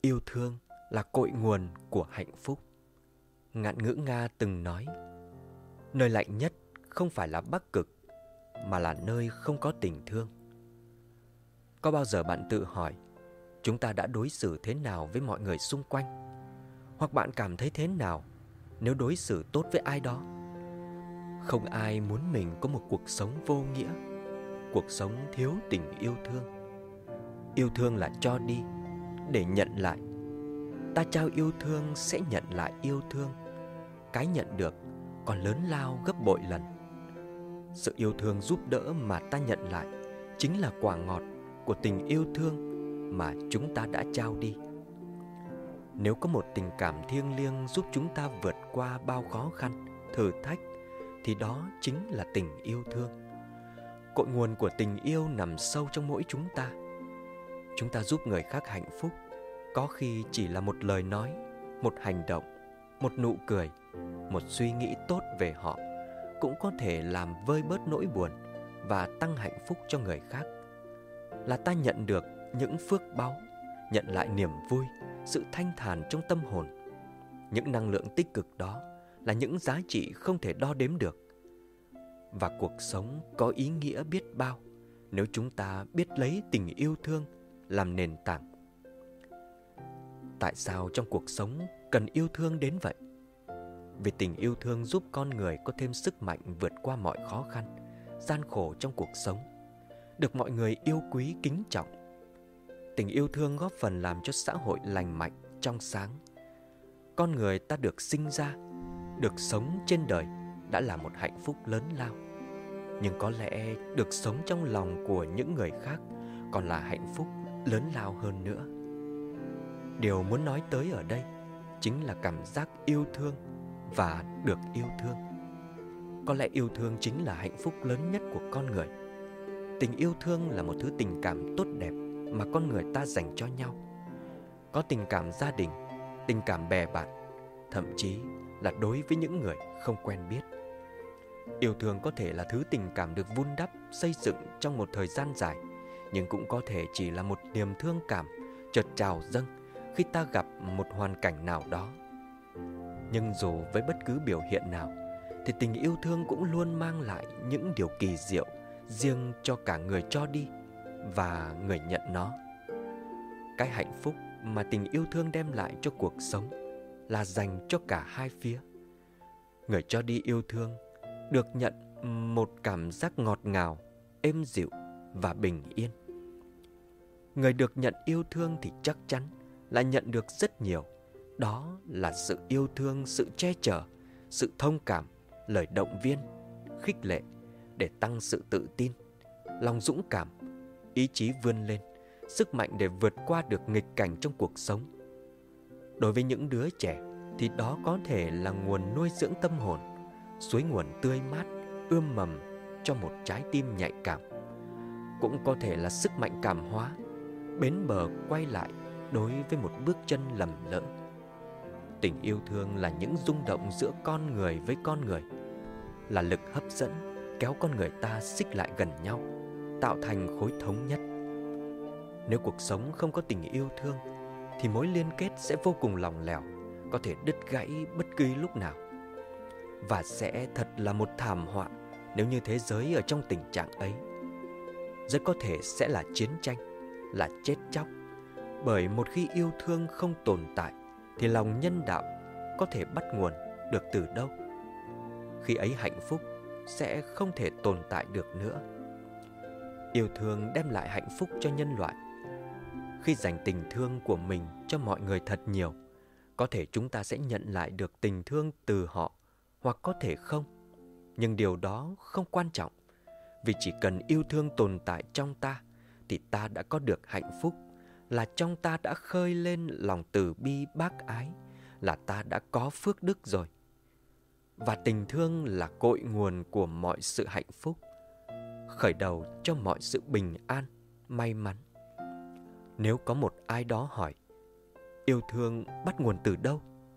Yêu thương là cội nguồn của hạnh phúc. Ngạn ngữ Nga từng nói, nơi lạnh nhất không phải là Bắc Cực, mà là nơi không có tình thương. Có bao giờ bạn tự hỏi, chúng ta đã đối xử thế nào với mọi người xung quanh? Hoặc bạn cảm thấy thế nào nếu đối xử tốt với ai đó? Không ai muốn mình có một cuộc sống vô nghĩa, cuộc sống thiếu tình yêu thương. Yêu thương là cho đi để nhận lại. Ta trao yêu thương sẽ nhận lại yêu thương. Cái nhận được còn lớn lao gấp bội lần. Sự yêu thương giúp đỡ mà ta nhận lại chính là quả ngọt của tình yêu thương mà chúng ta đã trao đi. Nếu có một tình cảm thiêng liêng giúp chúng ta vượt qua bao khó khăn, thử thách, thì đó chính là tình yêu thương. Cội nguồn của tình yêu nằm sâu trong mỗi chúng ta. Chúng ta giúp người khác hạnh phúc, có khi chỉ là một lời nói, một hành động, một nụ cười, một suy nghĩ tốt về họ, cũng có thể làm vơi bớt nỗi buồn và tăng hạnh phúc cho người khác. Là ta nhận được những phước báu, nhận lại niềm vui, sự thanh thản trong tâm hồn. Những năng lượng tích cực đó là những giá trị không thể đo đếm được. Và cuộc sống có ý nghĩa biết bao nếu chúng ta biết lấy tình yêu thương làm nền tảng. Tại sao trong cuộc sống cần yêu thương đến vậy? Vì tình yêu thương giúp con người có thêm sức mạnh vượt qua mọi khó khăn, gian khổ trong cuộc sống, được mọi người yêu quý kính trọng. Tình yêu thương góp phần làm cho xã hội lành mạnh, trong sáng. Con người ta được sinh ra, được sống trên đời đã là một hạnh phúc lớn lao. Nhưng có lẽ được sống trong lòng của những người khác còn là hạnh phúc lớn lao hơn nữa. Điều muốn nói tới ở đây chính là cảm giác yêu thương và được yêu thương. Có lẽ yêu thương chính là hạnh phúc lớn nhất của con người. Tình yêu thương là một thứ tình cảm tốt đẹp mà con người ta dành cho nhau. Có tình cảm gia đình, tình cảm bè bạn, thậm chí là đối với những người không quen biết. Yêu thương có thể là thứ tình cảm được vun đắp, xây dựng trong một thời gian dài, nhưng cũng có thể chỉ là một niềm thương cảm chợt trào dâng khi ta gặp một hoàn cảnh nào đó. Nhưng dù với bất cứ biểu hiện nào, thì tình yêu thương cũng luôn mang lại những điều kỳ diệu riêng cho cả người cho đi và người nhận nó. Cái hạnh phúc mà tình yêu thương đem lại cho cuộc sống là dành cho cả hai phía. Người cho đi yêu thương được nhận một cảm giác ngọt ngào, êm dịu và bình yên. Người được nhận yêu thương thì chắc chắn là nhận được rất nhiều. Đó là sự yêu thương, sự che chở, sự thông cảm, lời động viên, khích lệ để tăng sự tự tin, lòng dũng cảm, ý chí vươn lên, sức mạnh để vượt qua được nghịch cảnh trong cuộc sống. Đối với những đứa trẻ thì đó có thể là nguồn nuôi dưỡng tâm hồn, suối nguồn tươi mát, ươm mầm cho một trái tim nhạy cảm. Cũng có thể là sức mạnh cảm hóa, bến bờ quay lại đối với một bước chân lầm lỡ. Tình yêu thương là những rung động giữa con người với con người, là lực hấp dẫn kéo con người ta xích lại gần nhau, tạo thành khối thống nhất. Nếu cuộc sống không có tình yêu thương thì mối liên kết sẽ vô cùng lỏng lẻo, có thể đứt gãy bất cứ lúc nào. Và sẽ thật là một thảm họa nếu như thế giới ở trong tình trạng ấy. Rất có thể sẽ là chiến tranh, là chết chóc. Bởi một khi yêu thương không tồn tại thì lòng nhân đạo có thể bắt nguồn được từ đâu? Khi ấy hạnh phúc sẽ không thể tồn tại được nữa. Yêu thương đem lại hạnh phúc cho nhân loại. Khi dành tình thương của mình cho mọi người thật nhiều, có thể chúng ta sẽ nhận lại được tình thương từ họ, hoặc có thể không. Nhưng điều đó không quan trọng, vì chỉ cần yêu thương tồn tại trong ta thì ta đã có được hạnh phúc, là trong ta đã khơi lên lòng từ bi bác ái, là ta đã có phước đức rồi. Và tình thương là cội nguồn của mọi sự hạnh phúc, khởi đầu cho mọi sự bình an, may mắn. Nếu có một ai đó hỏi, yêu thương bắt nguồn từ đâu?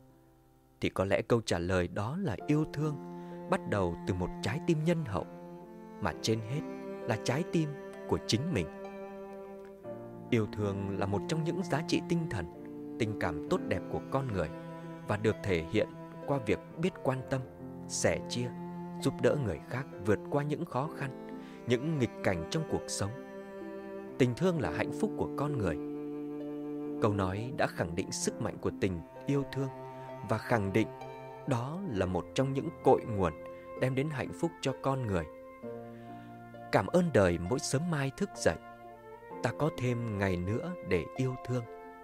Thì có lẽ câu trả lời đó là yêu thương bắt đầu từ một trái tim nhân hậu, mà trên hết là trái tim của chính mình. Yêu thương là một trong những giá trị tinh thần tình cảm tốt đẹp của con người và được thể hiện qua việc biết quan tâm, sẻ chia, giúp đỡ người khác vượt qua những khó khăn, những nghịch cảnh trong cuộc sống. Tình thương là hạnh phúc của con người. Câu nói đã khẳng định sức mạnh của tình yêu thương và khẳng định đó là một trong những cội nguồn đem đến hạnh phúc cho con người. Cảm ơn đời mỗi sớm mai thức dậy, ta có thêm ngày nữa để yêu thương.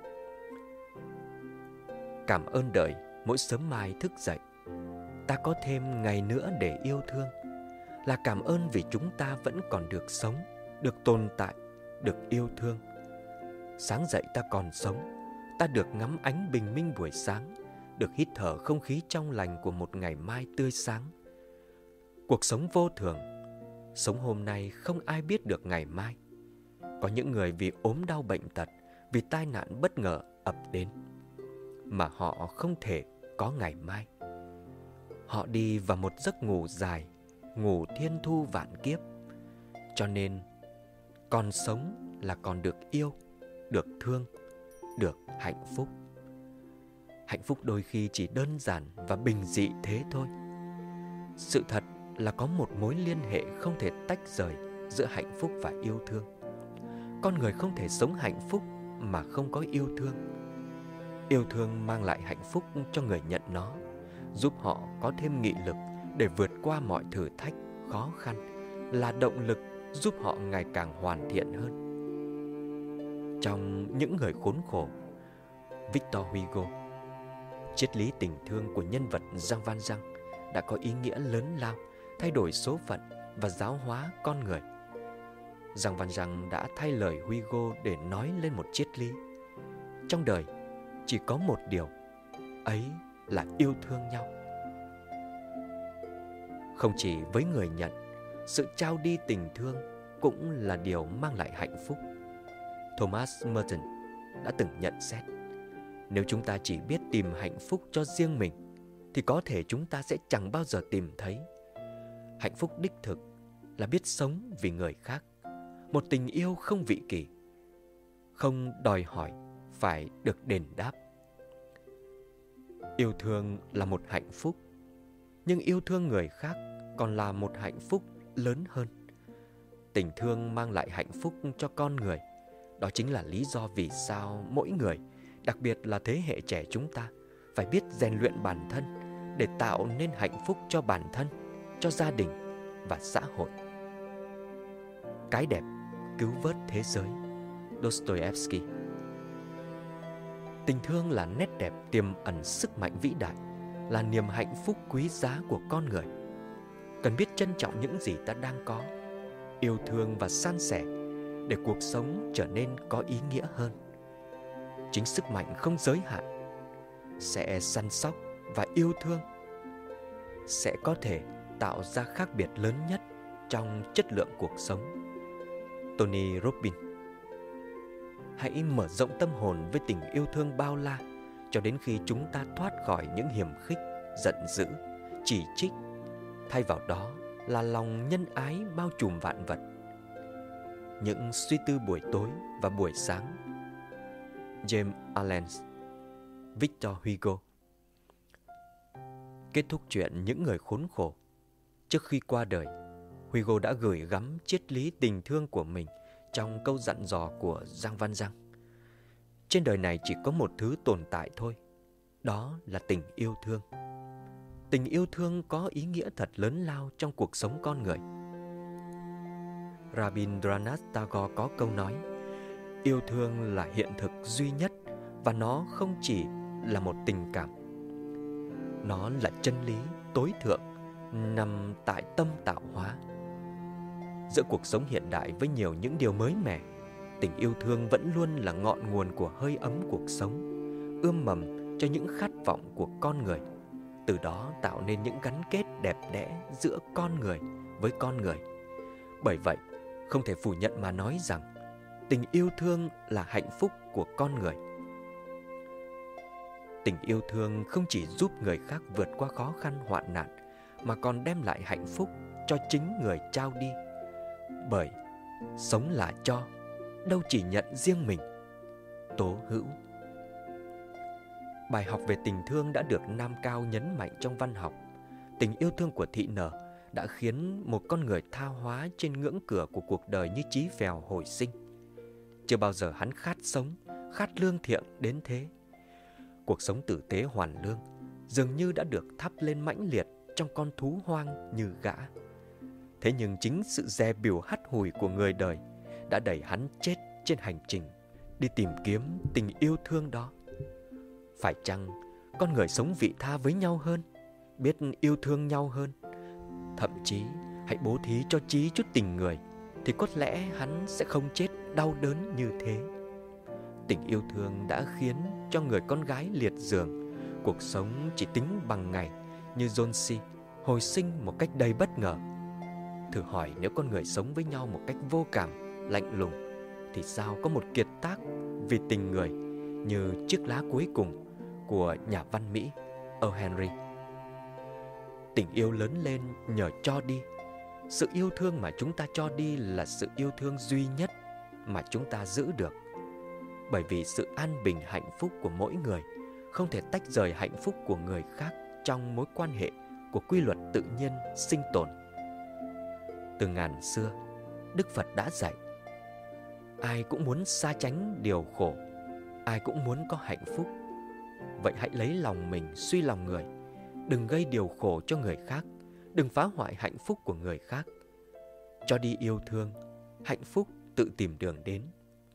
Cảm ơn đời mỗi sớm mai thức dậy, ta có thêm ngày nữa để yêu thương. Là cảm ơn vì chúng ta vẫn còn được sống, được tồn tại, được yêu thương. Sáng dậy ta còn sống, ta được ngắm ánh bình minh buổi sáng, được hít thở không khí trong lành của một ngày mai tươi sáng. Cuộc sống vô thường, sống hôm nay không ai biết được ngày mai. Có những người vì ốm đau bệnh tật, vì tai nạn bất ngờ ập đến, mà họ không thể có ngày mai. Họ đi vào một giấc ngủ dài, ngủ thiên thu vạn kiếp. Cho nên, còn sống là còn được yêu, được thương, được hạnh phúc. Hạnh phúc đôi khi chỉ đơn giản và bình dị thế thôi. Sự thật là có một mối liên hệ không thể tách rời giữa hạnh phúc và yêu thương. Con người không thể sống hạnh phúc mà không có yêu thương. Yêu thương mang lại hạnh phúc cho người nhận nó, giúp họ có thêm nghị lực để vượt qua mọi thử thách, khó khăn, là động lực giúp họ ngày càng hoàn thiện hơn. Trong Những người khốn khổ, Victor Hugo, triết lý tình thương của nhân vật Jean Valjean đã có ý nghĩa lớn lao, thay đổi số phận và giáo hóa con người. Jean Valjean đã thay lời Hugo để nói lên một triết lý. Trong đời chỉ có một điều, ấy là yêu thương nhau. Không chỉ với người nhận, sự trao đi tình thương cũng là điều mang lại hạnh phúc. Thomas Merton đã từng nhận xét, nếu chúng ta chỉ biết tìm hạnh phúc cho riêng mình, thì có thể chúng ta sẽ chẳng bao giờ tìm thấy. Hạnh phúc đích thực là biết sống vì người khác, một tình yêu không vị kỷ, không đòi hỏi phải được đền đáp. Yêu thương là một hạnh phúc, nhưng yêu thương người khác còn là một hạnh phúc lớn hơn. Tình thương mang lại hạnh phúc cho con người. Đó chính là lý do vì sao mỗi người, đặc biệt là thế hệ trẻ chúng ta, phải biết rèn luyện bản thân để tạo nên hạnh phúc cho bản thân, cho gia đình và xã hội. Cái đẹp cứu vớt thế giới. Dostoevsky. Tình thương là nét đẹp tiềm ẩn sức mạnh vĩ đại, là niềm hạnh phúc quý giá của con người. Cần biết trân trọng những gì ta đang có, yêu thương và san sẻ để cuộc sống trở nên có ý nghĩa hơn. Chính sức mạnh không giới hạn sẽ săn sóc và yêu thương sẽ có thể tạo ra khác biệt lớn nhất trong chất lượng cuộc sống. Tony Robbins. Hãy mở rộng tâm hồn với tình yêu thương bao la cho đến khi chúng ta thoát khỏi những hiềm khích, giận dữ, chỉ trích. Thay vào đó là lòng nhân ái bao trùm vạn vật. Những suy tư buổi tối và buổi sáng. James Allen. Victor Hugo. Kết thúc chuyện Những người khốn khổ. Trước khi qua đời, Hugo đã gửi gắm triết lý tình thương của mình trong câu dặn dò của Jean Valjean. Trên đời này chỉ có một thứ tồn tại thôi, đó là tình yêu thương. Tình yêu thương có ý nghĩa thật lớn lao trong cuộc sống con người. Rabindranath Tagore có câu nói, yêu thương là hiện thực duy nhất và nó không chỉ là một tình cảm. Nó là chân lý tối thượng nằm tại tâm tạo hóa. Giữa cuộc sống hiện đại với nhiều những điều mới mẻ, tình yêu thương vẫn luôn là ngọn nguồn của hơi ấm cuộc sống, ươm mầm cho những khát vọng của con người, từ đó tạo nên những gắn kết đẹp đẽ giữa con người với con người. Bởi vậy, không thể phủ nhận mà nói rằng tình yêu thương là hạnh phúc của con người. Tình yêu thương không chỉ giúp người khác vượt qua khó khăn hoạn nạn, mà còn đem lại hạnh phúc cho chính người trao đi. Bởi sống là cho, đâu chỉ nhận riêng mình. Tố Hữu. Bài học về tình thương đã được Nam Cao nhấn mạnh trong văn học. Tình yêu thương của Thị Nở đã khiến một con người tha hóa trên ngưỡng cửa của cuộc đời như Chí Phèo hồi sinh. Chưa bao giờ hắn khát sống, khát lương thiện đến thế. Cuộc sống tử tế hoàn lương dường như đã được thắp lên mãnh liệt trong con thú hoang như gã. Thế nhưng chính sự dè bỉu hắt hủi của người đời đã đẩy hắn chết trên hành trình đi tìm kiếm tình yêu thương đó. Phải chăng con người sống vị tha với nhau hơn, biết yêu thương nhau hơn? Thậm chí hãy bố thí cho Chí chút tình người, thì có lẽ hắn sẽ không chết đau đớn như thế. Tình yêu thương đã khiến cho người con gái liệt giường, cuộc sống chỉ tính bằng ngày như John C. hồi sinh một cách đầy bất ngờ. Thử hỏi nếu con người sống với nhau một cách vô cảm, lạnh lùng, thì sao có một kiệt tác vì tình người như Chiếc lá cuối cùng của nhà văn Mỹ O. Henry. Tình yêu lớn lên nhờ cho đi. Sự yêu thương mà chúng ta cho đi là sự yêu thương duy nhất mà chúng ta giữ được. Bởi vì sự an bình hạnh phúc của mỗi người không thể tách rời hạnh phúc của người khác trong mối quan hệ của quy luật tự nhiên sinh tồn. Từ ngàn xưa, Đức Phật đã dạy: ai cũng muốn xa tránh điều khổ, ai cũng muốn có hạnh phúc. Vậy hãy lấy lòng mình suy lòng người, đừng gây điều khổ cho người khác, đừng phá hoại hạnh phúc của người khác. Cho đi yêu thương, hạnh phúc tự tìm đường đến.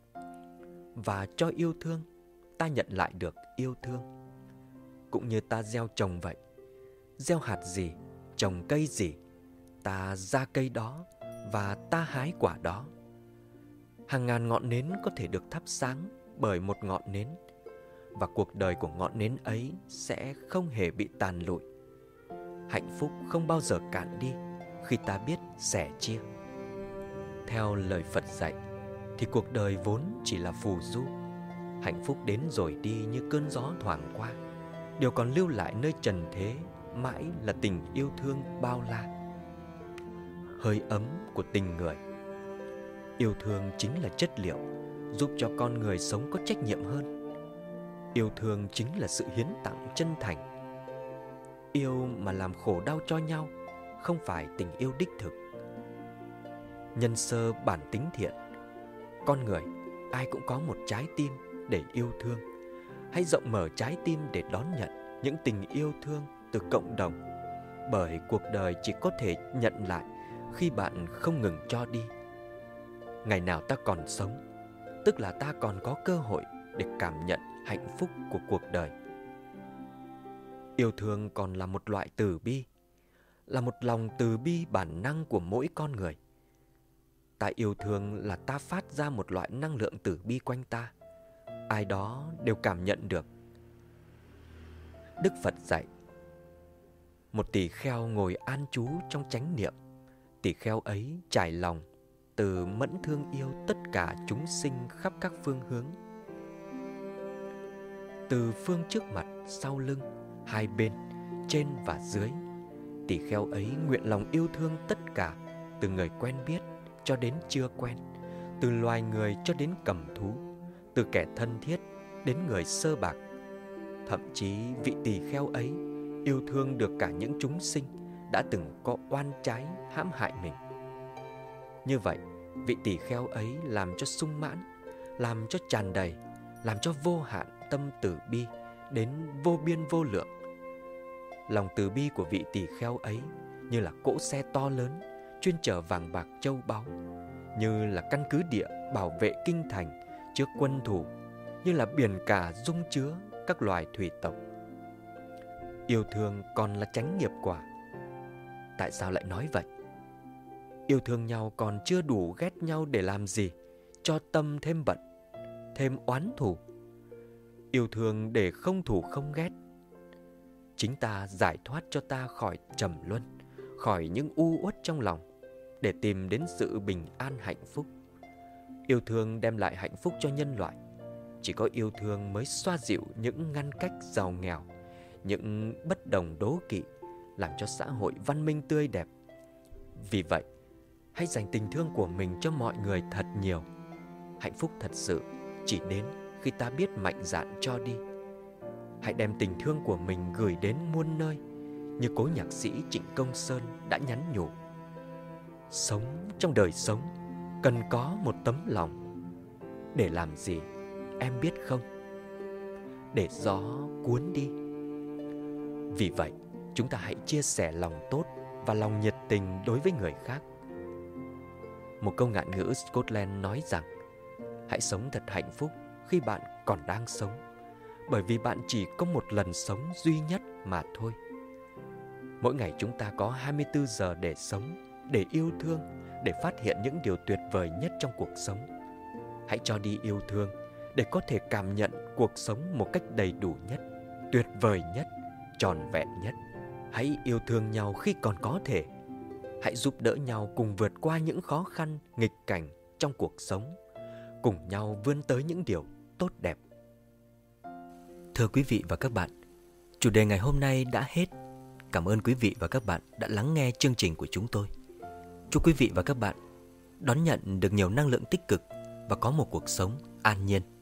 Và cho yêu thương, ta nhận lại được yêu thương. Cũng như ta gieo trồng vậy, gieo hạt gì, trồng cây gì, ta ra cây đó và ta hái quả đó. Hàng ngàn ngọn nến có thể được thắp sáng bởi một ngọn nến, và cuộc đời của ngọn nến ấy sẽ không hề bị tàn lụi. Hạnh phúc không bao giờ cạn đi khi ta biết sẻ chia. Theo lời Phật dạy thì cuộc đời vốn chỉ là phù du. Hạnh phúc đến rồi đi như cơn gió thoảng qua. Điều còn lưu lại nơi trần thế mãi là tình yêu thương bao la, hơi ấm của tình người. Yêu thương chính là chất liệu giúp cho con người sống có trách nhiệm hơn. Yêu thương chính là sự hiến tặng chân thành. Yêu mà làm khổ đau cho nhau không phải tình yêu đích thực. Nhân sơ bản tính thiện, con người ai cũng có một trái tim để yêu thương. Hãy rộng mở trái tim để đón nhận những tình yêu thương từ cộng đồng, bởi cuộc đời chỉ có thể nhận lại khi bạn không ngừng cho đi. Ngày nào ta còn sống, tức là ta còn có cơ hội để cảm nhận hạnh phúc của cuộc đời. Yêu thương còn là một loại từ bi, là một lòng từ bi bản năng của mỗi con người. Ta yêu thương là ta phát ra một loại năng lượng từ bi quanh ta. Ai đó đều cảm nhận được. Đức Phật dạy: một tỳ kheo ngồi an trú trong chánh niệm. Tỳ kheo ấy trải lòng từ mẫn thương yêu tất cả chúng sinh khắp các phương hướng. Từ phương trước mặt, sau lưng, hai bên, trên và dưới, tỳ kheo ấy nguyện lòng yêu thương tất cả, từ người quen biết cho đến chưa quen, từ loài người cho đến cầm thú, từ kẻ thân thiết đến người sơ bạc. Thậm chí vị tỳ kheo ấy yêu thương được cả những chúng sinh đã từng có oan trái hãm hại mình. Như vậy, vị tỳ kheo ấy làm cho sung mãn, làm cho tràn đầy, làm cho vô hạn tâm từ bi đến vô biên vô lượng. Lòng từ bi của vị tỳ kheo ấy như là cỗ xe to lớn chuyên chở vàng bạc châu báu, như là căn cứ địa bảo vệ kinh thành trước quân thù, như là biển cả dung chứa các loài thủy tộc. Yêu thương còn là chánh nghiệp quả. Tại sao lại nói vậy? Yêu thương nhau còn chưa đủ ghét nhau để làm gì? Cho tâm thêm bận, thêm oán thù. Yêu thương để không thù không ghét. Chính ta giải thoát cho ta khỏi trầm luân, khỏi những u uất trong lòng, để tìm đến sự bình an hạnh phúc. Yêu thương đem lại hạnh phúc cho nhân loại. Chỉ có yêu thương mới xoa dịu những ngăn cách giàu nghèo, những bất đồng đố kỵ, làm cho xã hội văn minh tươi đẹp. Vì vậy, hãy dành tình thương của mình cho mọi người thật nhiều. Hạnh phúc thật sự chỉ đến khi ta biết mạnh dạn cho đi. Hãy đem tình thương của mình gửi đến muôn nơi, như cố nhạc sĩ Trịnh Công Sơn đã nhắn nhủ. Sống trong đời sống cần có một tấm lòng. Để làm gì em biết không? Để gió cuốn đi. Vì vậy, chúng ta hãy chia sẻ lòng tốt và lòng nhiệt tình đối với người khác. Một câu ngạn ngữ Scotland nói rằng: hãy sống thật hạnh phúc khi bạn còn đang sống, bởi vì bạn chỉ có một lần sống duy nhất mà thôi. Mỗi ngày chúng ta có 24 giờ để sống, để yêu thương, để phát hiện những điều tuyệt vời nhất trong cuộc sống. Hãy cho đi yêu thương để có thể cảm nhận cuộc sống một cách đầy đủ nhất, tuyệt vời nhất, trọn vẹn nhất. Hãy yêu thương nhau khi còn có thể. Hãy giúp đỡ nhau cùng vượt qua những khó khăn, nghịch cảnh trong cuộc sống, cùng nhau vươn tới những điều tốt đẹp. Thưa quý vị và các bạn, chủ đề ngày hôm nay đã hết. Cảm ơn quý vị và các bạn đã lắng nghe chương trình của chúng tôi. Chúc quý vị và các bạn đón nhận được nhiều năng lượng tích cực và có một cuộc sống an nhiên.